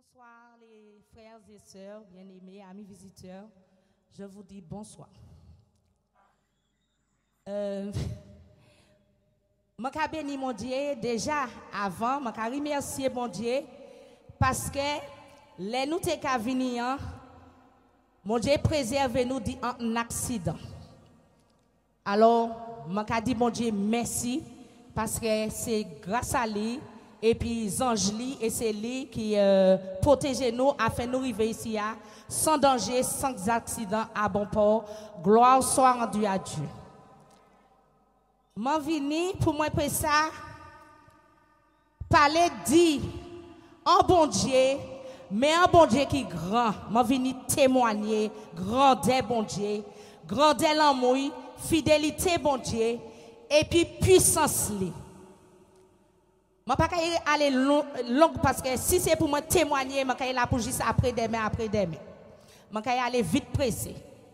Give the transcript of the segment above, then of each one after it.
Bonsoir les frères et sœurs, bien-aimés, amis visiteurs. Je vous dis bonsoir. Je bénis mon Dieu déjà avant, je remercier mon Dieu parce que les nous t'es qu'à venir, mon Dieu préserve nous d'un accident. Alors, je dis mon Dieu merci parce que c'est grâce à lui. Et puis, ange et c'est lui qui protège nous afin de nous arriver ici sans danger, sans accident, à bon port. Gloire soit rendue à Dieu. Je venu pour moi pour ça, parler dit en bon Dieu, mais un bon Dieu qui est grand. Je venu témoigner grandeur bon Dieu, grandeur l'amour, fidélité bon Dieu, et puis puissance lui. Je ne vais pas aller long parce que si c'est pour me témoigner, je vais aller pour juste après-demain. Je vais aller vite pressé.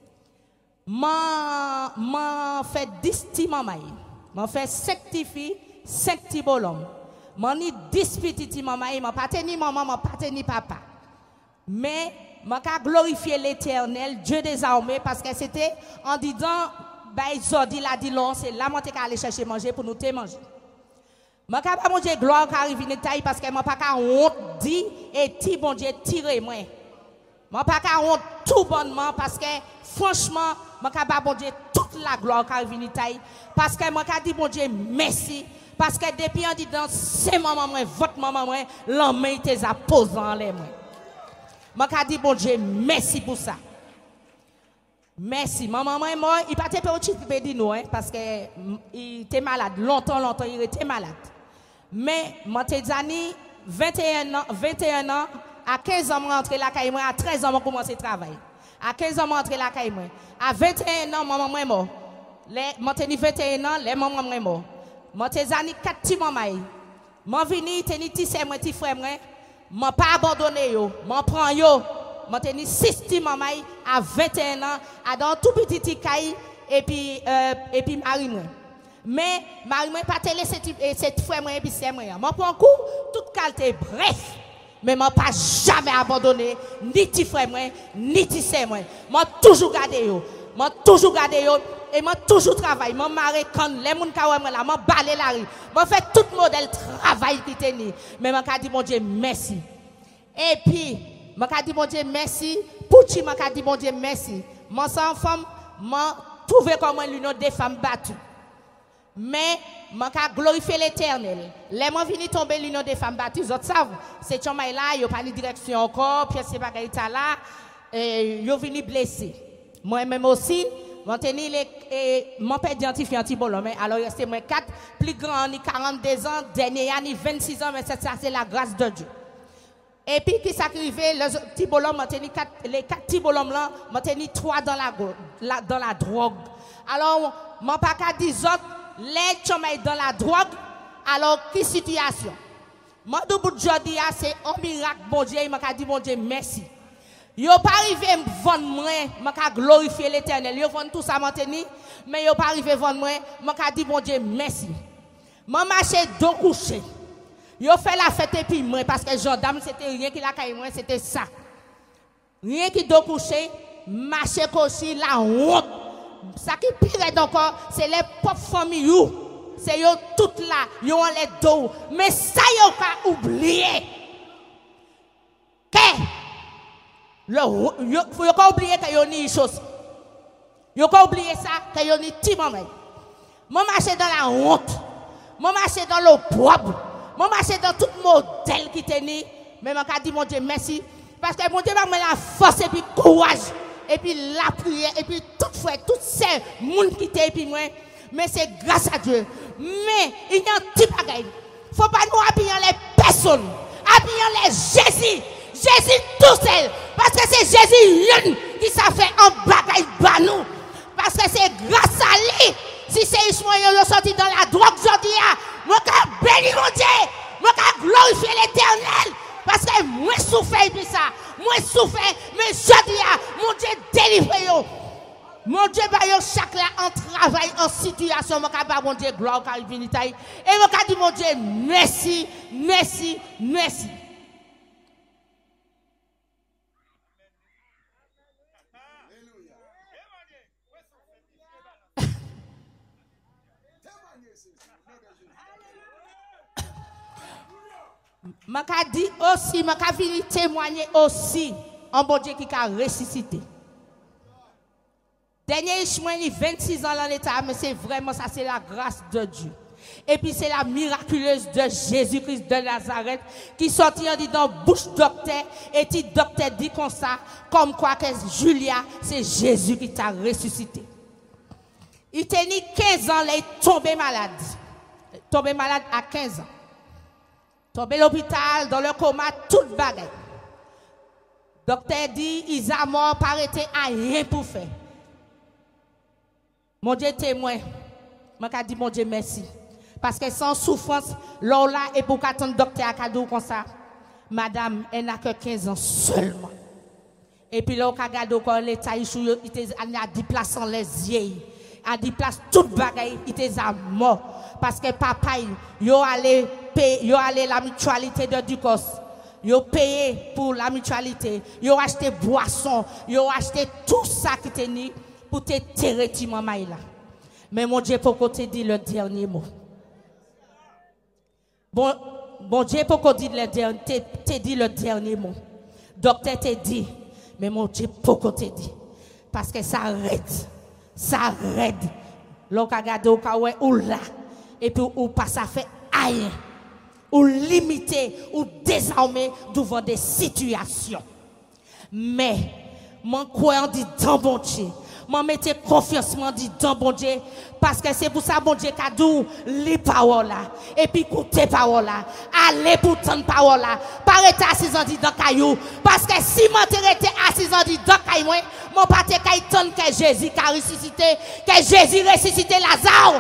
Je fais 10 petits mamans. Je fais 5 petits filles, 5 petits bonhommes. Je fais 10 petits mamans. Je ne pas tenir maman, je ne pas tenir papa. Mais je vais glorifier l'Éternel, Dieu des armées, parce que c'était en disant, Zodi l'a dit long, c'est là que je vais aller chercher manger pour nous manger. Je ne peux pas manger gloire qui arrive dans taille parce que je ne peux pas honte dit et ti bon Dieu tirez moi. Je ne peux pas honte tout bonnement parce que franchement, je ne peux pas bon Dieu toute la gloire qui arrive dans taille parce que je dis bon Dieu merci parce que depuis on dit dans c'est maman moi, votre maman moi, l'homme était à poser en les moi. Je dis bon Dieu merci pour ça. Merci. Maman moi mort, il pas te au dit nous parce que il était malade longtemps il était malade. Mais moi t'ai dit 21 ans à 15 ans je rentré la caille moi à 13 ans je commencé à travailler. À 15 ans je rentré la caille moi. À 21 ans maman moi mort. Moi t'ai 21 ans les maman moi mort. Moi t'ai dit 4 petits maman. Moi vini t'ai dit petit sœur moi petit frère moi. Moi pas abandonné yo, moi prend yo. Moi t'ai dit 6 petits maman à 21 ans à dans tout petit caille et puis Marie moi. Mais Marie moi pas te laisser cette frère moi et puis c'est moi. Moi prend coup toute qualité bref. Mais moi pas jamais abandonné ni petit frère moi ni petit sœur moi. Moi toujours gardé yo. Moi toujours gardé yo et moi toujours travail. Moi maré quand les moun ka moi là, moi balé la rue. Moi fait tout modèle travail qui teni. Mais moi ka dit mon Dieu merci. Et puis moi ka dit mon Dieu merci. Pour ti moi ka dit mon Dieu merci. Moi sans femme, moi trouvé comment l'union des femmes battues. Mais je glorifier l'Éternel. Les gens viennent tomber l'union des femmes battues. Vous savez, c'est chomay là, ils pas de direction encore, puis c'est pas là, ils viennent blessés. Moi-même aussi, mon père identifié un petit bolon. Alors, c'est moi 4, plus grand, 42 ans, dernier, 26 ans, mais ça, c'est la grâce de Dieu. Et puis, qui s'arrivait, les petits bolons, les 4 petits bolons là, m'ont tenu 3 dans la drogue. Alors, mon papa dit autres, les chomay dans la drogue, alors, quelle situation? Moi, de bout de jodi, c'est un miracle, bon Dieu, il m'a dit, bon Dieu, merci. Yo pas arrivé vendre moi, m'a glorifier l'Éternel. Yo vendre tout ça maintenir, mais yo pas arrivé vendre moi, m'a dit bon Dieu merci. M'a marché deux coucher. Yo fait la fête et puis moi parce que gendarme c'était rien qui la caille moi, c'était ça. Rien qui deux coucher, marché aussi la honte. Ça qui pire encore, c'est les pauvres familles ou c'est yo toutes là, yo ont les dos, mais ça yo pas oublier. Il faut pas oublier que yon ni chose. Yo pas oublier ça que yon ni petit maman. Moi marcher dans la honte. Moi marcher dans l'opprobre. Moi marcher dans tout modèle qui teni, mais m'a dit mon Dieu merci parce que mon Dieu m'a la force et puis courage et puis la prière et puis toute fois toutes ces monde qui t'es et puis moi mais c'est grâce à Dieu. Mais il y a un petit bagaille. Faut pas nous appuyer les personnes. Appuyer les Jésus. Jésus tout seul. Parce que c'est Jésus qui s'est fait un bagaille par nous. Parce que c'est grâce à lui. Si c'est Ismaël qui est sorti dans la drogue aujourd'hui, moi je bénis mon Dieu. Moi je glorifier l'Éternel. Parce que moi souffre puis ça. Moi souffre, mais aujourd'hui, mon Dieu délivre. Mon Dieu va chaque là en travail, en situation. Moi je mon Dieu gloire car il vient taille. Et moi je dis mon Dieu merci, merci, merci. Je dit aussi, je vais témoigner aussi en bon Dieu qui a ressuscité. Dernier chemin, 26 ans dans l'état, mais c'est vraiment ça, c'est la grâce de Dieu. Et puis c'est la miraculeuse de Jésus-Christ de Nazareth qui sortit en disant bouche docteur et dit docteur dit comme ça, comme quoi que Julia, c'est Jésus qui t'a ressuscité. Il tenait 15 ans, il est tombé malade. Tombé malade à 15 ans. Tombé à l'hôpital, dans le coma, toute bagaille. Docteur dit, ils ont mort, pas arrêté à rien pour faire. Mon Dieu témoin, je dis mon Dieu merci. Parce que sans souffrance, là et pour qu'attendre docteur à cadeau comme ça, madame, elle n'a que 15 ans seulement. Et puis là, on regarde encore l'état, il a déplacé les yeux. A déplacé toute bagaille, il était mort. Parce que papa, il allé la mutualité de Ducos. Il a payé pour la mutualité. Il a acheté boisson. Il a acheté tout ça qui était ni pour te terrer maman là. Mais mon Dieu, pourquoi te dit le dernier mot? Bon Dieu, pourquoi te dit le dernier mot? Docteur te dit, mais mon Dieu, pourquoi te dit? Parce que ça arrête. Ça raide. L'on regarde au cas où là. Et puis, ou pas ça fait rien. Ou limiter, ou désarmer devant des situations. Mais, mon croyant dit dans bon Dieu. Mon mettez confiance, mon dit dans bon Dieu. Parce que c'est pour ça, bon Dieu, qu'a dit les paroles là. Et puis, écoutez paroles là. Allez pour tant de paroles là. Pas rester assis en dit dans caillou. Parce que si mon été assis en dit dans caillou, mon pas te caillou que Jésus a ressuscité. Que Jésus ressuscité Lazare.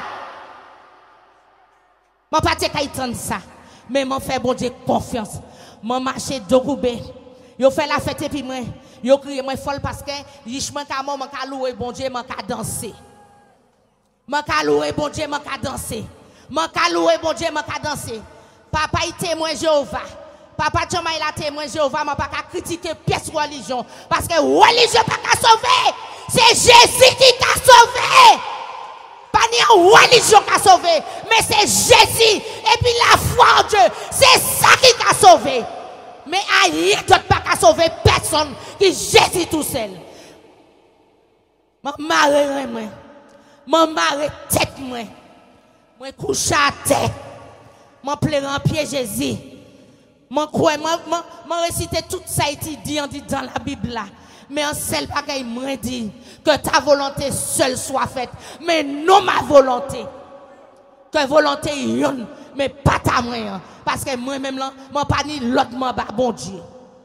Mon pas te caillou ça. Mais mon fait bon Dieu confiance. Mon marché de goubé. Yo fait la fête et puis moi. Yo crié moi folle parce que richement ka moi ka louer bon Dieu man ka danser. Man ka louer bon Dieu man ka danser. Man ka louer bon Dieu man ka danser. Papa il témoin Jéhovah. Papa Chama il a témoin Jéhovah, man pas ka critiquer pièce religion parce que religion pas ka sauver. C'est Jésus qui t'a sauvé. Pas ni en religion qui a sauvé, mais c'est Jésus et puis la foi en Dieu, c'est ça qui t'a sauvé. Mais rien d'autre pas qu'à sauver personne qui Jésus tout seul. Mon mari, mon mari tête, moi couche à terre, mon pleure en pied Jésus. Mon croix, mon réciter tout ça dit dans la Bible là. Mais en seul bagaille moi dit que ta volonté seule soit faite, mais non ma volonté. Que volonté yon, mais pas ta main. Parce que moi-même là, moi pas ni l'autre bon Dieu.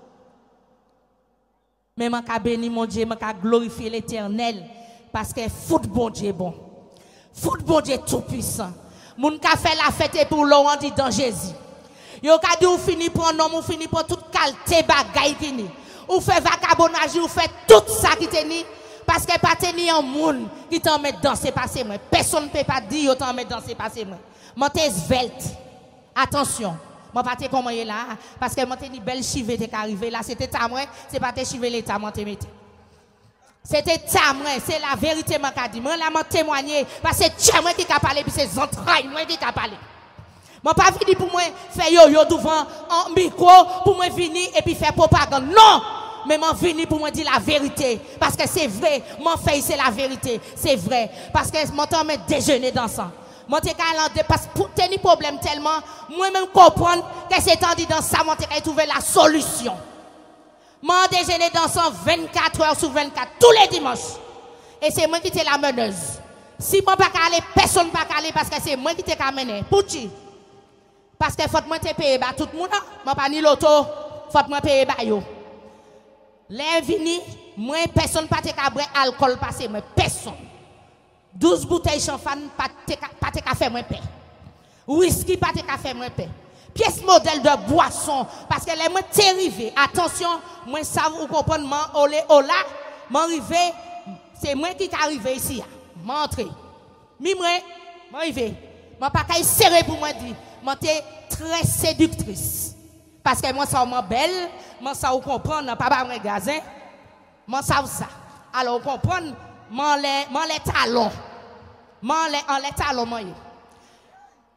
Mais moi ka béni mon Dieu, moi ka glorifier l'Éternel parce que fout bon Dieu bon. Fout bon Dieu tout puissant. Moun ka fait la fête pour l'on dit dans Jésus. Yo ka dit ou fini pour nom, ou fini pour toute qualité bagaille fini. Ou fait vagabondage, ou fait tout ça qui teni parce que pas teni un monde qui t'en met danser passer moi. Personne ne peut pas dire yo t'en met danser passer moi. Moi t'es svelte. Attention. Moi pas te comment est là parce que moi t'es ni belle chive t'es arrivé là, c'était ta moi, c'est pas te chive l'état moi te mette. C'était ta moi, c'est la vérité moi qu'a dit. Moi là moi témoigner parce que c'est moi qui a parlé puis c'est entrailles moi qui a parlé. Moi pas fini pour moi faire yo devant un micro pour moi venir et puis faire propagande. Non, mais moi venir pour moi dire la vérité parce que c'est vrai. Mon fait c'est la vérité, c'est vrai parce que mon temps me déjeuner dansant. Moi t'ai calendé parce que pour tenir problème tellement moi même comprendre que c'est en dit dans ça moi t'ai trouver la solution. Moi déjeuner dansant 24 heures sur 24 tous les dimanches. Et c'est moi qui t'ai la meneuse. Si moi pas aller personne pas aller parce que c'est moi qui t'ai mené. Pour qui? Parce que faut moi te payer tout le monde, moi pas ni l'auto, faut moi payer ba yo. Les vini, moi personne pas te cabre alcool passer moi personne. 12 bouteilles champagne pas te faire moi paix. Whisky pas te faire moi paix. Pièce modèle de boisson parce que les moi t'arrivé. Attention, moi ça vous comprendre moi olé ola, m'arrivé, c'est moi qui arrivé ici. M'entrer. Mi moi arrivé. Moi pas qu'à serrer pour moi dire moi t'es très séductrice parce que moi ça moi belle moi ça vous comprendre pas pas magasin moi ça alors vous comprendre moi les talons moi les talons moi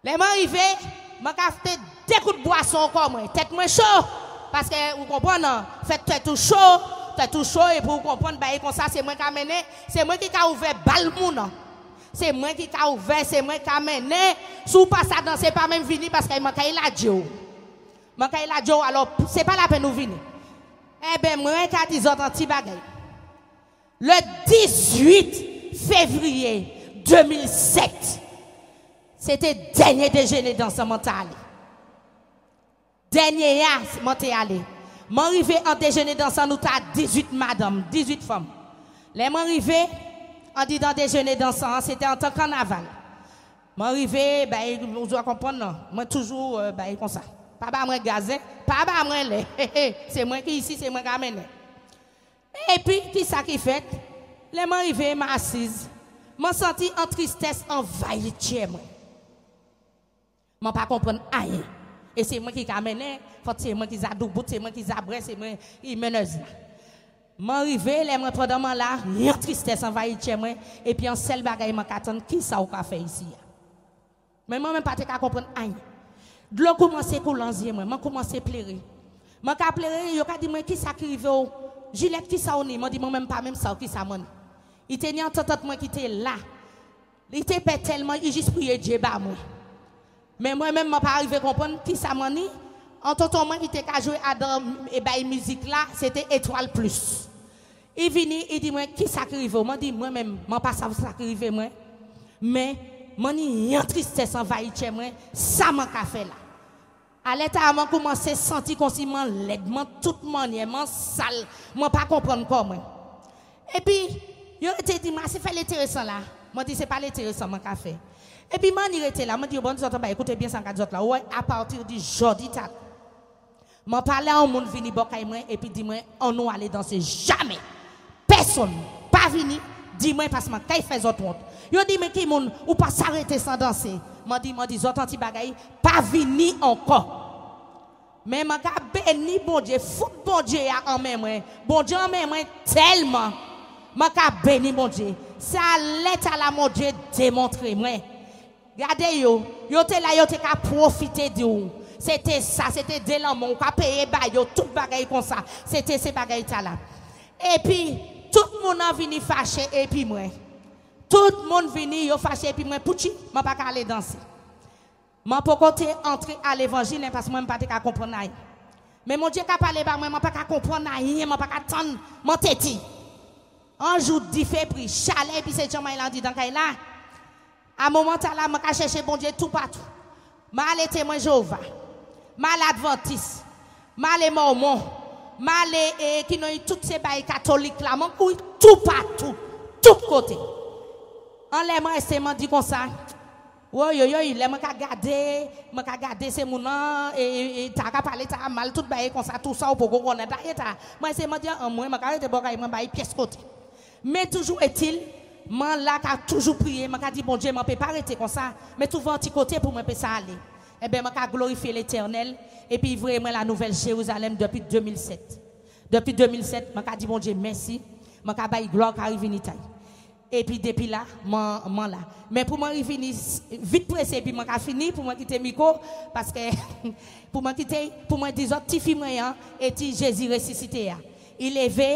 Les gens arrivés, je fait des coups de boisson comme moi, tête moins chaud. Parce que vous comprenez, faites tête tout chaud et pour vous comprendre, comme ça, c'est moi qui amène, c'est moi qui a ouvert balmoun. C'est moi qui a ouvert, c'est moi qui a amené. Si vous passez à danser, pas même venir parce qu'il manque la Joe. Manque la Joe, alors c'est pas la peine de venir. Eh bien, moi, qui a dit autres petits bagages. Le 18 février 2007, c'était le dernier déjeuner dans ce mental. Dernier, monté allé. M'arrivé en déjeuner dans ça, nous t'as 18 madame, 18 femmes. Les m'arrivé, on dit dans déjeuner dans ça, c'était en tant que carnaval. M'arrivé, vous doit comprendre, non. Moi toujours, comme ça. Pas moi gazé, pas moi lait. C'est moi qui ici, c'est moi qui amène. Et puis, qui ça qui fait? Les m'arrivé, m'assise. M'a senti en tristesse envahie chez moi. M'a pas comprendre rien. Et c'est moi qui amène, c'est moi qui adoube, c'est moi qui abresse, c'est moi qui meneuse. M'arrivé, les moi pendant là, rien tristesse envahie chez moi et puis en seul bagaille m'a attendre qui ça ou qu'a fait ici. Mais moi même pas te comprendre rien. De l'eau commencer couler en yeux moi, commencer à pleurer. M'a ka pleurer, yo ka dit moi qui ça qui rive au Gillette qui ça on m'a dit moi même pas même ça qui ça mon. Il tenait en tête moi qui était là. Il était pas tellement il juste prier Dieu ba moi. Mais moi-même, je ne suis pas arrivé à comprendre qui ça m'a dit. En tout temps, qui était joué à la musique là, c'était Étoile Plus. Il vient, il dit, qui ça qui arrive? Moi, dis moi-même, je ne sais pas ça qui arrive. Mais, je dis, une tristesse envahie chez moi, ça m'a fait là. À l'état, je commencé à sentir comme si je suis laide, toute manière, je suis sale, je ne pas comprendre comment. Et puis, il a dit, c'est fait l'intéressant là. Je dis, ce n'est pas l'intéressant, je fait. Et puis, je était là, je dis, bon, écoutez bien ça, là. Ouais, à partir du jeudi, je parlais à un monde venu bokaï et puis dis-moi, on nous aller danser. Jamais. Personne, pas venu, dis-moi, parce que je fais autre monde. Je dis, mais qui monde, ou pas s'arrêter sans danser. Je dis, autres anti bagaille, pas venu encore. Mais je béni, bon Dieu, fout bon Dieu en même. Bon Dieu en même, tellement. Je béni, bon Dieu. Ça allait à la mon Dieu démontrer, moi. Regardez yo te là yo te ka profiter de vous. C'était ça, c'était de l'amour, on ka payer ba yo tout bagaille comme ça. C'était ces bagaille là. Et puis tout le monde a venu fâché et puis moi. Tout le monde venu yo fâché et puis moi pouchi, m'a pas aller danser. M'a pas côté entrer à l'évangile parce que moi pas ka comprendre rien. Mais mon Dieu ka parler ba moi pas ka comprendre rien, m'a pas ka attendre mon teti. Un jour 10 février, chalet et puis c'est Jean il dit dans là. À un moment là, je cherché bon Dieu tout partout. Je suis allé témoin Jéhovah. Je suis allé Adventiste. Je suis allé Mormon. Je suis allé qui ont toutes ces bails catholiques là. Je suis tout partout. Tout côté. En l'aimant, c'est m'a dit comme ça. Oui, il m'a regardé ces mounans et t'as parlé t'as mal tout bail comme ça tout ça pour qu'on ait moi c'est m'a dit moi m'a arrêté boire moi bail pièce côté. Mais toujours est-il moi là qui a toujours prié, m'a dit bon Dieu, m'a pas arrêter comme ça, mais tout va un petit côté pour moi ça aller. Eh bien m'a glorifier l'Éternel et puis vraiment la nouvelle Jérusalem depuis 2007. Depuis 2007, m'a dit bon Dieu merci, m'a bail gloire qui arrive en Italie. Et puis depuis là, moi là. Mais pour moi revenir vite pressé puis m'a fini pour moi quitter micro parce que pour moi quitter pour moi dire petit film et ti Jésus ressuscité. Il élevé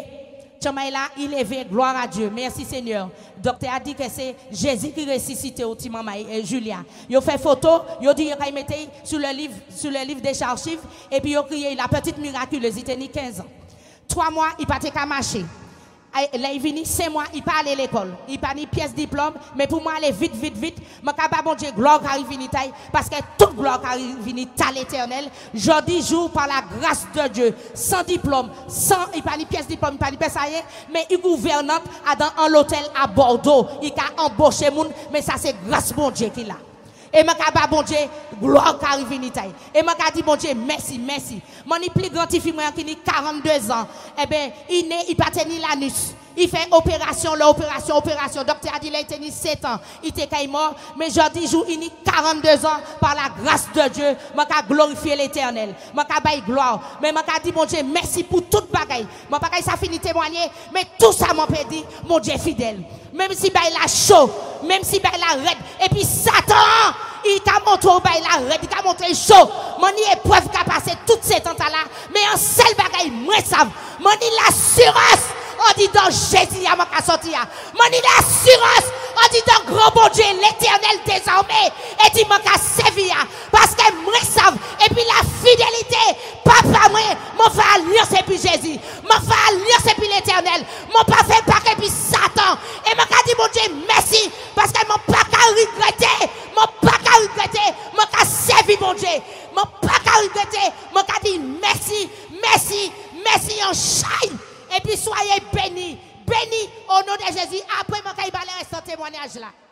il élevé, gloire à Dieu. Merci Seigneur. Docteur a dit que c'est Jésus qui ressuscité au petit maman Julia. Il a fait photo, il a dit qu'il mettait sur le livre des archives et puis il a crié la petite miraculeuse, il tenait 15 ans. 3 mois, il n'a pas marché. Là, il vient 5 mois, il pas aller à l'école. Il pas ni pièce diplôme, mais pour moi aller vite. Je pas bon Dieu gloire qui arrive en parce que toute gloire qui arrive à l'Éternel. Jeudi jour par la grâce de Dieu, sans diplôme, il pas ni pièce diplôme, il pas ni pièce rien, mais il gouverne dans un hôtel à Bordeaux. Il a embauché moun, mais ça c'est grâce bon Dieu qu'il a. Et je bon Dieu, gloire qui arrive en Italie. Et je dis bon Dieu, merci. Mon plus grand fille qui a 42 ans, eh bien, il pas tenu l'anus. Il fait opération. Docteur a dit qu'il a tenu 7 ans. Il était mort. Mais je dis, il a 42 ans par la grâce de Dieu. Je glorifier l'Éternel. Je gloire. Mais je dis, mon Dieu, merci pour toute bagaille. Mon bagaille, ça finit témoigner. Mais tout ça m'a dit, mon Dieu fidèle. Même si il a chaud, même si il a raide. Et puis Satan, il t'a montré au bail là, il t'a montré chaud. Mon épreuve qui a passé toutes ces temps là, mais en seul bagaille, moi savent. Mon l'assurance, on dit dans Jésus, il m'a sorti. Mon l'assurance, on dit dans grand bon Dieu, l'éternel désormais, et dit m'a servir. Parce que moi savent, et puis la fidélité, papa, moi, mon fait alliance et puis Jésus, mon fait alliance et puis l'éternel, mon pas fait paquet puis Satan, et m'a dit mon Dieu, merci, parce que mon pas qu'à regretter, mon pas qu'à regretter, mon qu'à servir mon Dieu, mon pas qu'à regretter, mon qu'à dire merci, merci, merci en chaîne, et puis soyez bénis, bénis au nom de Jésus, après mon qu'à y parler un témoignage là.